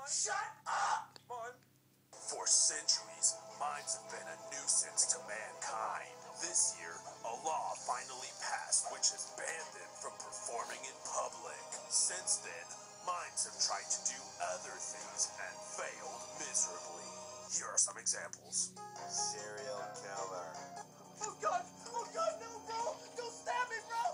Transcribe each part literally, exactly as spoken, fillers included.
Shut up! For centuries, mines have been a nuisance to mankind. This year, a law finally passed which has banned them from performing in public. Since then, mines have tried to do other things and failed miserably. Here are some examples. Serial killer. Oh god! Oh god, no, bro! Don't stab me, bro!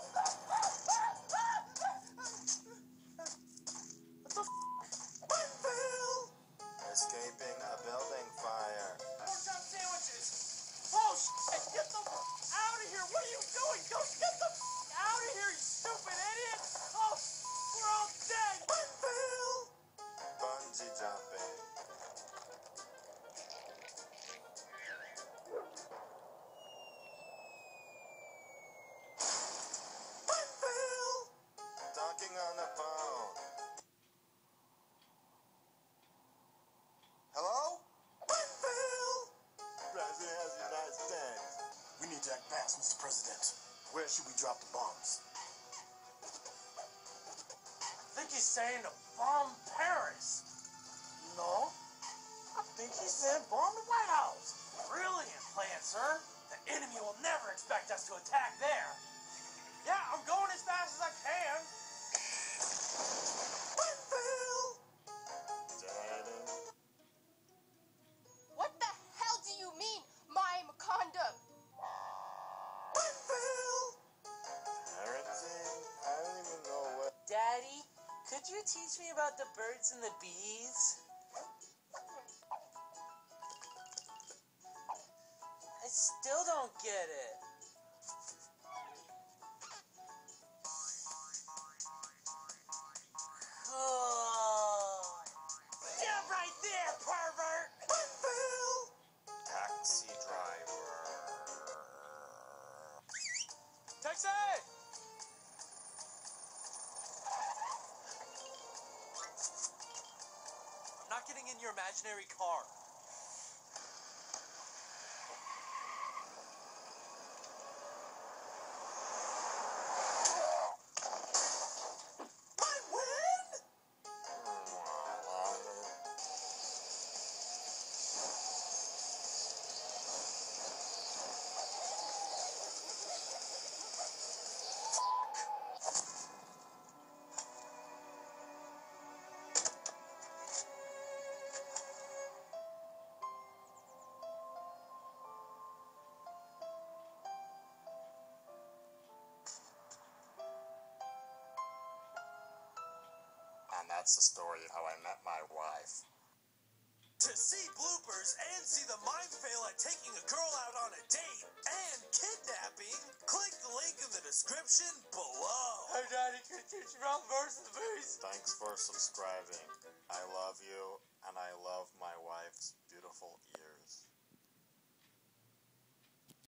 What the f***? Winfield! Escaping a building fire. Pork chop sandwiches! Oh shit! Get the f*** out of here! What are you doing? Go get the f*** out of here, you stupid idiot! Oh, we're all dead! Winfield! Bungee jumping. Winfield! Talking on the phone. Hello? Winfield! President has a nice things. We need to act fast, Mister President. Where should we drop the bombs? I think he's saying to bomb Paris. No, I think he said bomb the White House. Brilliant plan, sir. The enemy will never expect us to attack there. Yeah, I'm going as fast as I can. Winfield! Detonating. What the hell do you mean, my condom? Winfield! Parenting? I don't even know what. Daddy, could you teach me about the birds and the bees? I still don't get it. Oh. Yeah, right there, pervert! Winfield! Taxi driver. Taxi! I'm not getting in your imaginary car. I win! And that's the story of how I met my wife. To see bloopers and see the mime fail at taking a girl out on a date and kidnapping, click the link in the description below. Hey, Daddy, can you teach me about the birds and the bees? Thanks for subscribing. I love you, and I love my wife's beautiful ears.